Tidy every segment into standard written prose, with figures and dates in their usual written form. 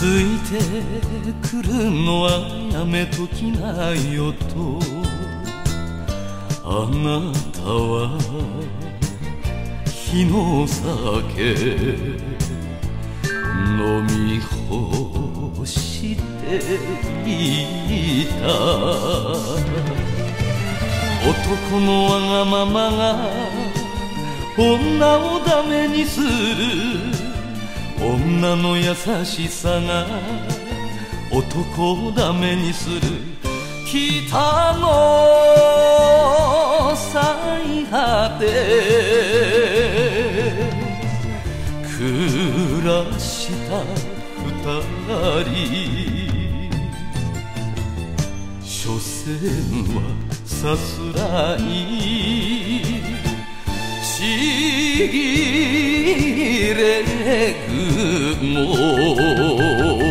ついてくるのはやめときなよと、あなたは日の酒飲み干していた。男のわがままが女をダメにする、女の優しさが男をダメにする。北の最果て暮らした二人、所詮はさすらいちぎれ雲。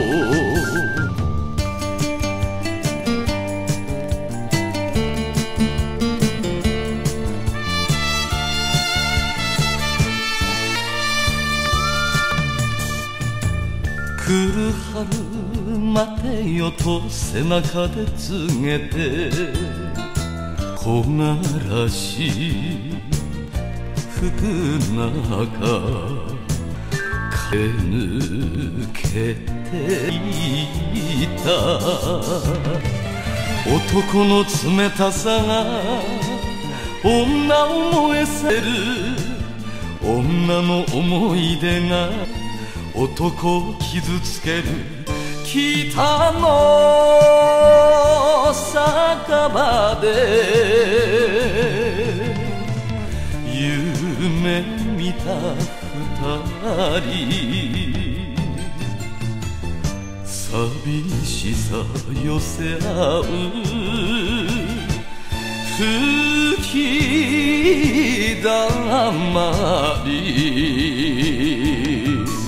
来る春待てよと背中で告げて、木枯らし吹く中駆け抜けていた。男の冷たさが女を燃えさせる、女の思い出が男を傷つける。北の酒場で夢見た二人、寂しさ寄せ合う吹きだまり。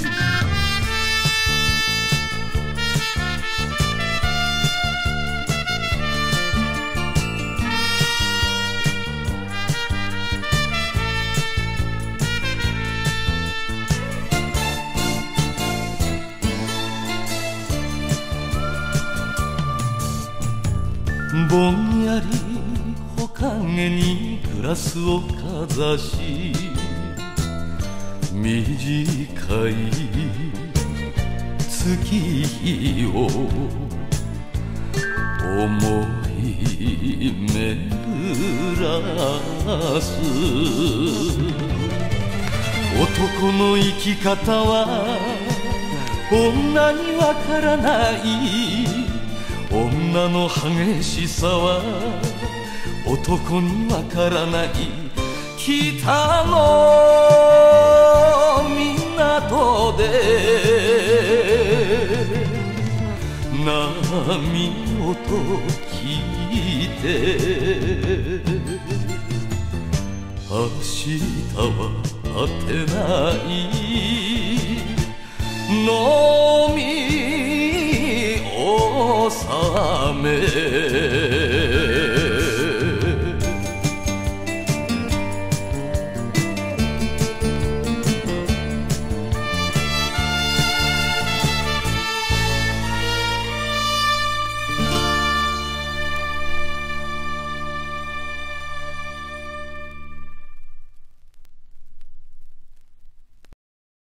ぼんやり木陰にグラスをかざし、短い月日を思い巡らす。男の生き方は女にわからない、女の激しさは男にわからない。北の港で波音聞いて、明日は果てない飲み納め